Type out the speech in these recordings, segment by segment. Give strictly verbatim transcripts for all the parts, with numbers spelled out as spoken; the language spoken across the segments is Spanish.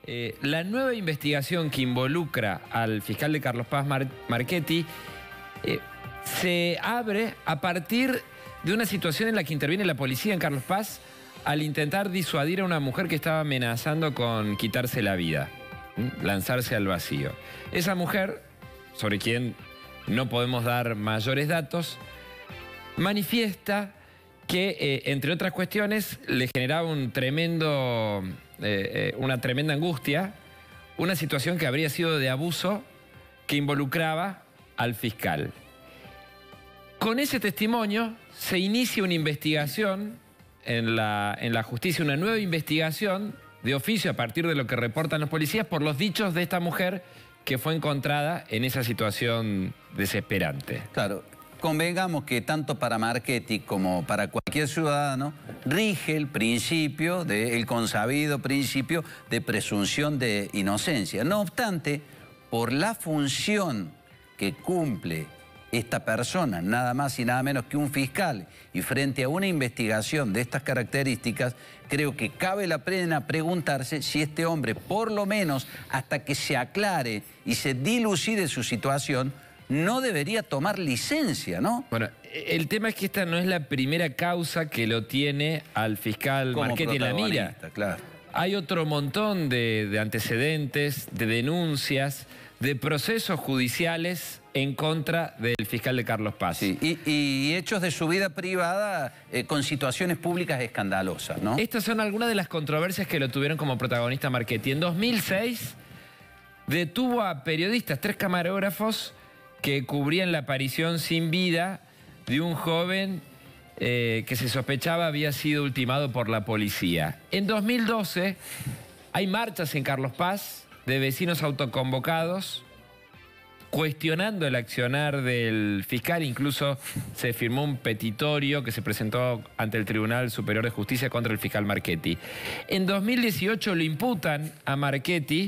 Eh, la nueva investigación que involucra al fiscal de Carlos Paz, Mar Marchetti, eh, se abre a partir de una situación en la que interviene la policía en Carlos Paz al intentar disuadir a una mujer que estaba amenazando con quitarse la vida, lanzarse al vacío. Esa mujer, sobre quien no podemos dar mayores datos, manifiesta que, eh, entre otras cuestiones, le generaba un tremendo, eh, eh, una tremenda angustia, una situación que habría sido de abuso que involucraba al fiscal. Con ese testimonio se inicia una investigación en la, en la justicia, una nueva investigación de oficio a partir de lo que reportan los policías por los dichos de esta mujer que fue encontrada en esa situación desesperante. Claro, convengamos que tanto para Marchetti como para cualquier ciudadano rige el principio, de, el consabido principio de presunción de inocencia. No obstante, por la función que cumple esta persona, nada más y nada menos que un fiscal, y frente a una investigación de estas características, creo que cabe la pena preguntarse si este hombre, por lo menos hasta que se aclare y se dilucide su situación, no debería tomar licencia, ¿no? Bueno, el tema es que esta no es la primera causa que lo tiene al fiscal Como Marchetti en la mira. Claro. Hay otro montón de, de antecedentes, de denuncias, de procesos judiciales en contra del fiscal de Carlos Paz. Sí, y, y hechos de su vida privada eh, con situaciones públicas escandalosas, ¿no? Estas son algunas de las controversias que lo tuvieron como protagonista Marchetti. En dos mil seis detuvo a periodistas, tres camarógrafos, que cubrían la aparición sin vida de un joven eh, que se sospechaba había sido ultimado por la policía. En dos mil doce hay marchas en Carlos Paz de vecinos autoconvocados cuestionando el accionar del fiscal. Incluso se firmó un petitorio que se presentó ante el Tribunal Superior de Justicia contra el fiscal Marchetti. En dos mil dieciocho lo imputan a Marchetti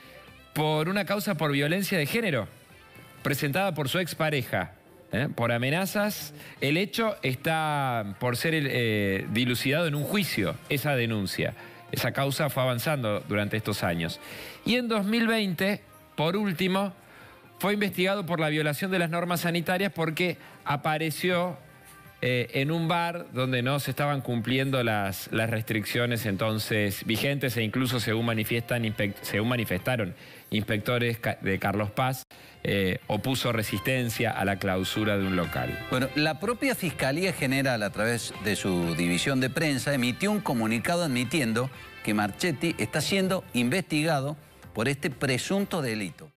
por una causa por violencia de género presentada por su expareja, ¿eh? por amenazas. El hecho está por ser eh, dilucidado en un juicio, esa denuncia. Esa causa fue avanzando durante estos años. Y en dos mil veinte, por último, fue investigado por la violación de las normas sanitarias porque apareció eh, en un bar donde no se estaban cumpliendo las, las restricciones entonces vigentes, e incluso según, manifiestan, según manifestaron inspectores de Carlos Paz, eh, opuso resistencia a la clausura de un local. Bueno, la propia Fiscalía General, a través de su división de prensa, emitió un comunicado admitiendo que Marchetti está siendo investigado por este presunto delito.